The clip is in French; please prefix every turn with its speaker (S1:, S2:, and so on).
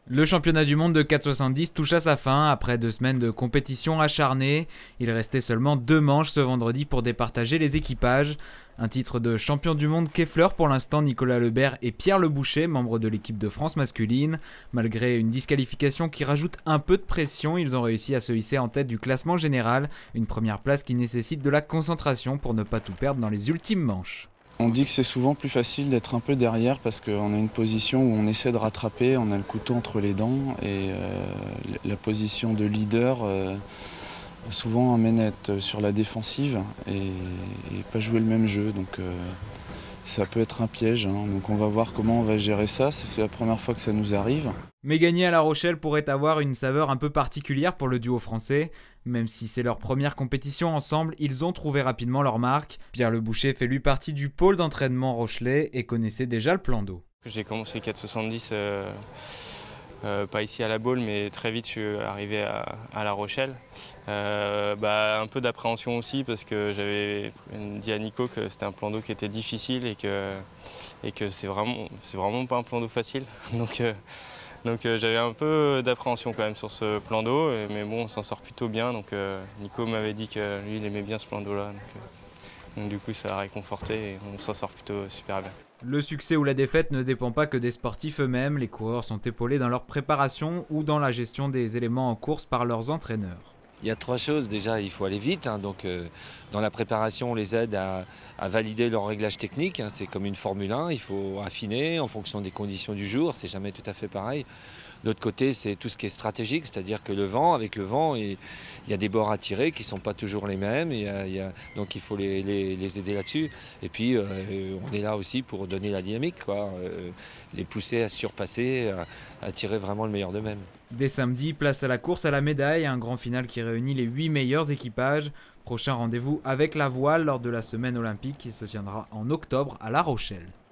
S1: Le championnat du monde de 4,70 touche à sa fin après 2 semaines de compétition acharnée. Il restait seulement 2 manches ce vendredi pour départager les équipages. Un titre de champion du monde qu'effleurent pour l'instant Nicolas Lebert et Pierre Leboucher, membres de l'équipe de France masculine. Malgré une disqualification qui rajoute un peu de pression, ils ont réussi à se hisser en tête du classement général. Une première place qui nécessite de la concentration pour ne pas tout perdre dans les ultimes manches.
S2: On dit que c'est souvent plus facile d'être un peu derrière parce qu'on a une position où on essaie de rattraper, on a le couteau entre les dents et la position de leader souvent amène à être sur la défensive et pas jouer le même jeu. Donc ça peut être un piège, hein. Donc on va voir comment on va gérer ça, c'est la première fois que ça nous arrive.
S1: Mais gagner à La Rochelle pourrait avoir une saveur un peu particulière pour le duo français. Même si c'est leur première compétition ensemble, ils ont trouvé rapidement leur marque. Pierre Leboucher fait lui partie du pôle d'entraînement rochelais et connaissait déjà le plan d'eau.
S3: J'ai commencé 4,70 pas ici à La Baule, mais très vite je suis arrivé à La Rochelle. Un peu d'appréhension aussi parce que j'avais dit à Nico que c'était un plan d'eau qui était difficile et que c'est vraiment pas un plan d'eau facile. Donc j'avais un peu d'appréhension quand même sur ce plan d'eau, mais bon, on s'en sort plutôt bien. Donc Nico m'avait dit que lui, il aimait bien ce plan d'eau-là. Donc du coup, ça a réconforté et on s'en sort plutôt super bien.
S1: Le succès ou la défaite ne dépend pas que des sportifs eux-mêmes. Les coureurs sont épaulés dans leur préparation ou dans la gestion des éléments en course par leurs entraîneurs.
S4: Il y a 3 choses. Déjà, il faut aller vite. Dans la préparation, on les aide à valider leur réglage technique. C'est comme une Formule 1. Il faut affiner en fonction des conditions du jour. C'est jamais tout à fait pareil. L'autre côté, c'est tout ce qui est stratégique, c'est-à-dire que avec le vent, il y a des bords à tirer qui ne sont pas toujours les mêmes. Donc il faut les aider là-dessus. Et puis, on est là aussi pour donner la dynamique, les pousser à se surpasser, à tirer vraiment le meilleur d'eux-mêmes.
S1: Dès samedi, place à la course à la médaille, un grand final qui réunit les 8 meilleurs équipages. Prochain rendez-vous avec la voile lors de la semaine olympique qui se tiendra en octobre à La Rochelle.